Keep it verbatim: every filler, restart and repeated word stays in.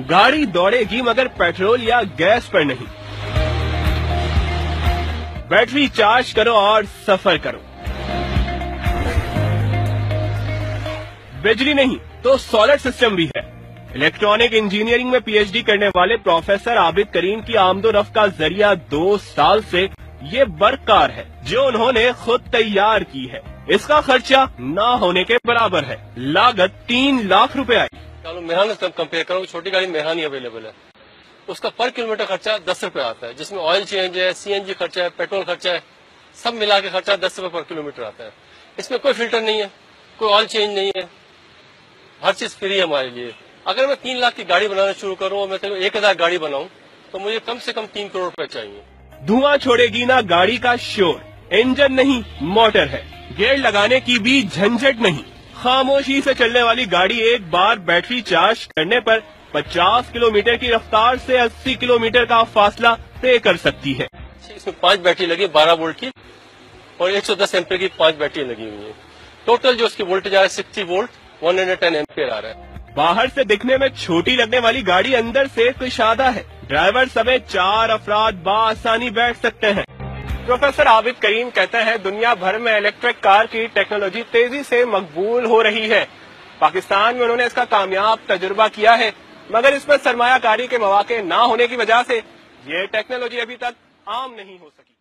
गाड़ी दौड़ेगी मगर पेट्रोल या गैस पर नहीं। बैटरी चार्ज करो और सफर करो। बिजली नहीं तो सोलर सिस्टम भी है। इलेक्ट्रॉनिक इंजीनियरिंग में पीएचडी करने वाले प्रोफेसर आबिद करीम की आमदोरफ्त का जरिया दो साल से ये बरकरार है, जो उन्होंने खुद तैयार की है। इसका खर्चा ना होने के बराबर है। लागत तीन लाख रुपए आई। चलो मेहरान से कंपेयर करो, छोटी गाड़ी मेहरान ही अवेलेबल है, उसका पर किलोमीटर खर्चा दस रुपए आता है, जिसमें ऑयल चेंज है, सीएनजी खर्चा है, पेट्रोल खर्चा है, सब मिला के खर्चा दस रुपए पर किलोमीटर आता है। इसमें कोई फिल्टर नहीं है, कोई ऑयल चेंज नहीं है, हर चीज फ्री है हमारे लिए। अगर मैं तीन लाख की गाड़ी बनाना शुरू करूं और मैं एक हजार गाड़ी बनाऊं तो मुझे कम से कम तीन करोड़ रुपए चाहिए। धुआं छोड़ेगी ना गाड़ी का शोर, इंजन नहीं मोटर है। गियर लगाने की भी झंझट नहीं। खामोशी से चलने वाली गाड़ी एक बार बैटरी चार्ज करने पर पचास किलोमीटर की रफ्तार से अस्सी किलोमीटर का फासला तय कर सकती है। इसमें पांच बैटरी लगी, बारह वोल्ट की और एक सौ दस एम्पियर की पांच बैटरी लगी हुई है। टोटल जो उसकी वोल्टेज आ रहा है sixty volt, one hundred ten ampere आ रहा है। बाहर से दिखने में छोटी लगने वाली गाड़ी अंदर से कुशादा है। ड्राइवर समेत चार अफराद बाआसानी बैठ सकते हैं। प्रोफेसर आबिद करीम कहते हैं दुनिया भर में इलेक्ट्रिक कार की टेक्नोलॉजी तेजी से मकबूल हो रही है। पाकिस्तान में उन्होंने इसका कामयाब तजुर्बा किया है, मगर इसमें सरमायाकारी के मौके न होने की वजह से ये टेक्नोलॉजी अभी तक आम नहीं हो सकी।